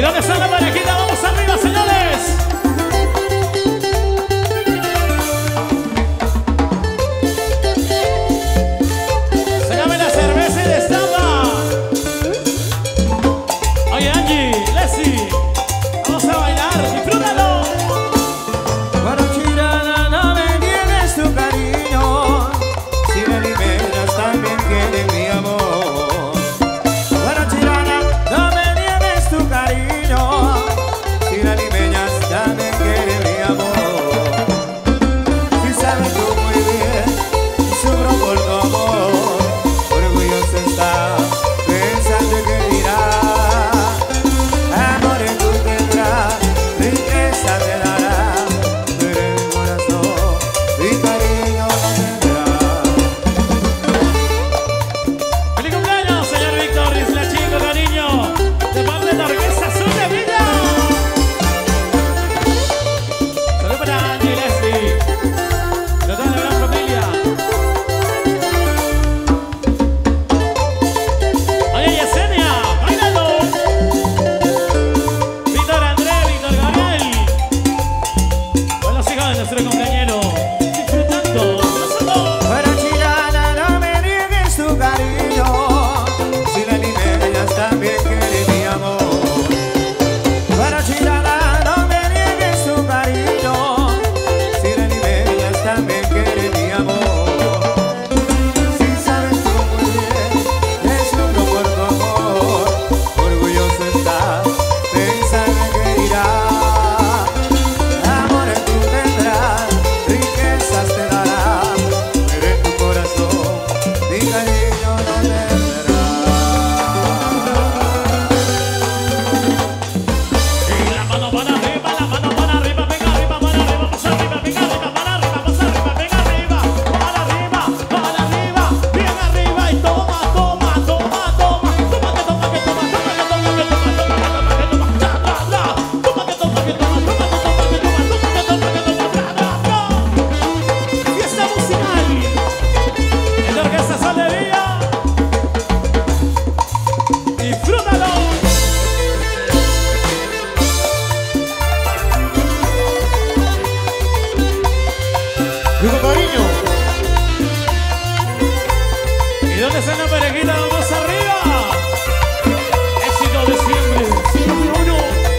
dónde está la parejita? Vamos arriba, señores. Ságame la cerveza y destapa. Oye, Angie, Leslie, vamos a bailar, disfrútalo. Guarachirana, no me niegues tu cariño, si me liberas también quiere mi amor. Guarachirana, no me niegues tu cariño, si la limeñas también quiere mi amor. Si sabes tú muy bien, sufro por tu amor, orgulloso está, pensando que dirá. Amores tú tendrás, riqueza te dará, pero el corazón y cariño no tendrá. ¡Feliz cumpleaños, señor Víctor Isla Chico, cariño! De parte de la Orquesta Azul de Villa. Salud para Angie y Leslie, de toda la gran familia. Oye, Yesenia, bailalo. Víctor André, Víctor Gabriel, con los hijos de nuestro compañero, disfrutando nosotros. Guarachirana, no me niegues tu cariño, si la limeñas también quiere mi amor. Guarachirana, no me niegues tu cariño, si la limeñas también quiere mi amor. Si sabes tú muy bien, es un por tu amor, orgulloso estás, pensando que dirá. Amores tú tendrás, riquezas te dará, pero en tu corazón mi cariño no tendrá. Y la mano para arriba, venga arriba, para arriba, más arriba, venga arriba, para arriba, más arriba, venga arriba, para arriba, bien arriba y toma, toma, toma, toma, toma que toma, que toma, toma que toma, que toma, toma que toma, que toma, bla, bla, bla, toma que toma, que toma, toma que toma, que toma, toma que toma, que toma, bla, bla, bla. Fiesta musical en la Orquesta Azul de Villa. Disfrútalo. Digo cariño, ¿Y dónde está la parejita? ¡Vamos arriba! Éxito de siempre, siempre uno.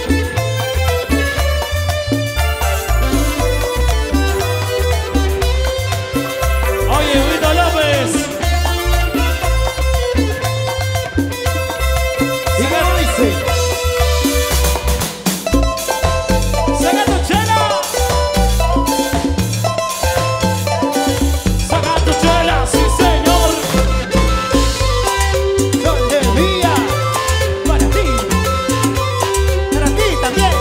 Oye, Huito López. y que no dice. ¡Saca tu chela! ¡Saca tu chela, sí señor! Son de Villa, Para ti. para ti también.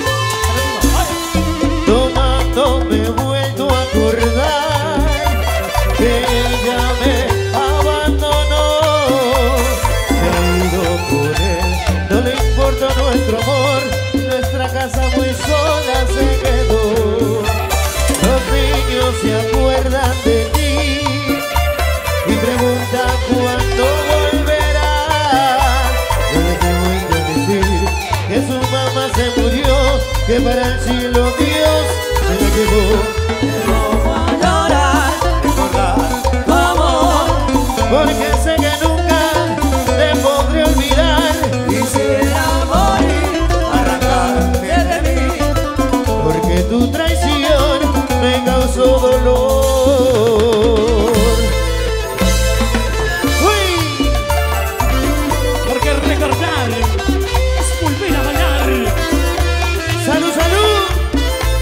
Tomando me he vuelto a acordar que ella me abandonó. Se ha ido por él, no le importa nuestro amor, nuestra casa muy sola se quedó. Los niños se acuerdan de ti y preguntan cuándo volverá. Yo les tengo que decir que su mamá se murió, que para el cielo Dios se la llevó. No voy a llorar, recordar tu amor, porque sé que nunca te podré olvidar. Quisiera morir, arrancarte de mí, porque tu traición me causó dolor. ¡Uy! Porque recordar es volver a bailar. ¡Salud, salud!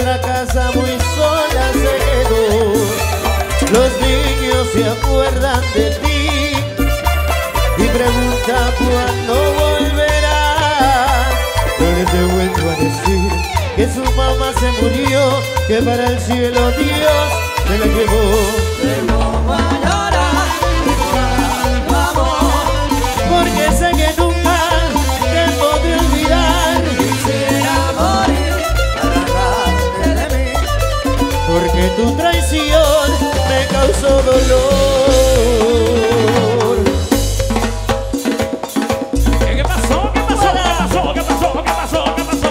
nuestra casa muy sola se quedó. Los niños se acuerdan de ti y preguntan cuándo volverás. Yo les he vuelto a decir que su mamá se murió, que para el cielo Dios se la llevó. Porque sé que nunca te podré olvidar. Quisiera morir arrancarte de mí. Porque tu traición me causó dolor. ¿Qué pasó? ¿Qué pasó? ¿Qué pasó? ¿Qué pasó? ¿Qué pasó? ¿Qué pasó?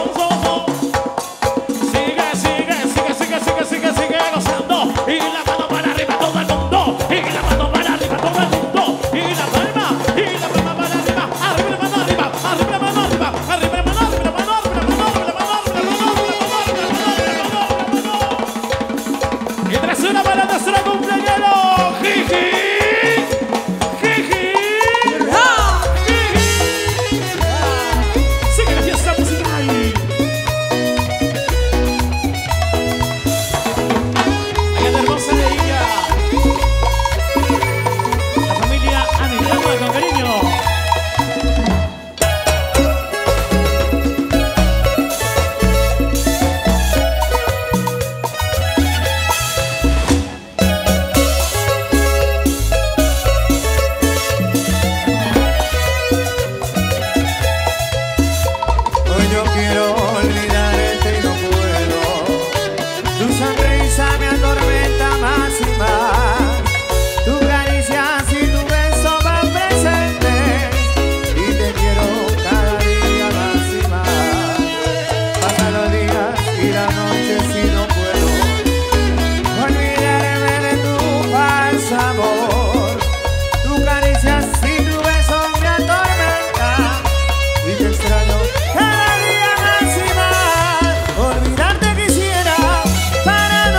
Sigue, sigue, sigue, sigue, sigue, sigue, sigue gozando. Y la mano para arriba todo el mundo. Y la mano para arriba todo el mundo. Y la palma para arriba. Arriba la mano arriba. Arriba la mano arriba. Arriba la mano, arriba la mano, arriba la mano, arriba la mano, arriba la mano. Y tras una para nuestro cumpleañero. Jiji. Jiji. Sigue la fiesta musical. Allá la hermosa de ella. La familia Anilama con cariño. Hoy yo quiero olvidarte y no puedo. Tu sonrisa me atormenta más y más. Tu caricia y tu beso van presentes. Y te quiero cada día más y más. Pasan los días y las noches y no puedo olvidarme de tu falso amor. Tu caricia y tu beso me atormentan. Y te extraño cada día más y más. Olvidarte quisiera para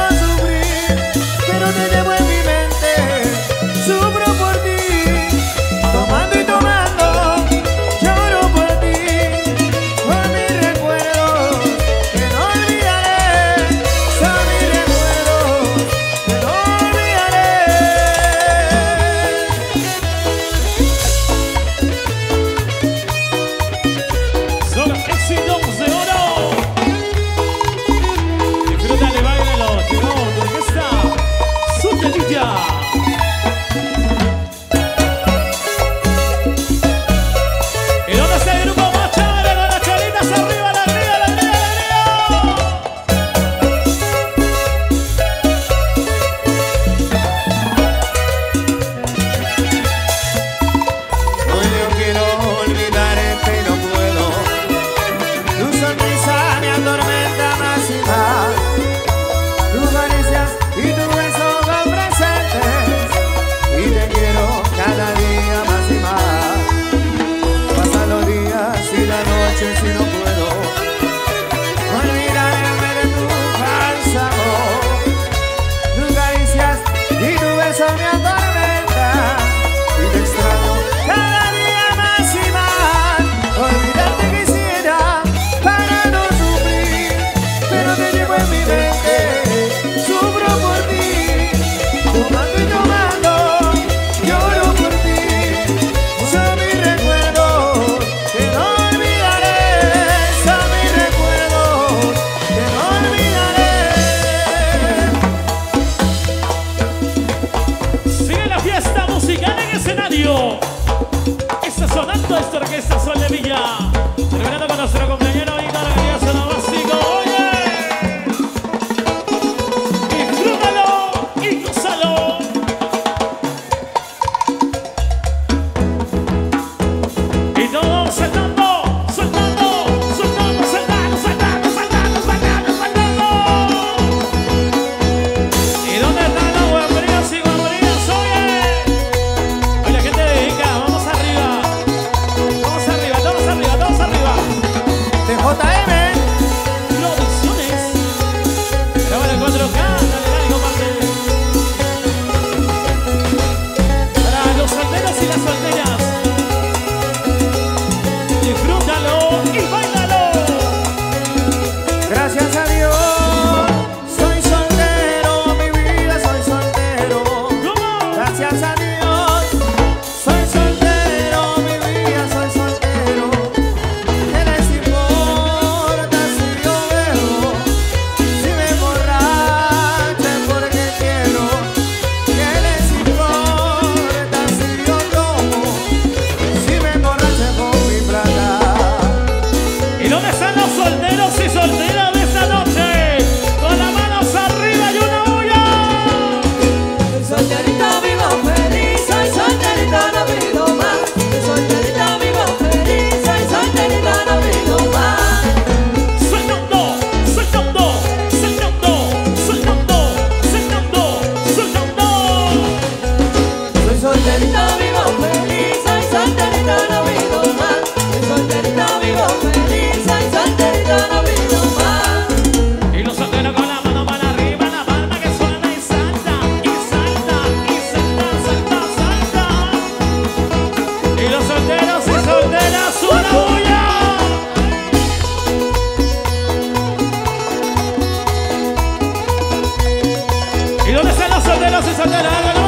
solteros y solteras, háganlo.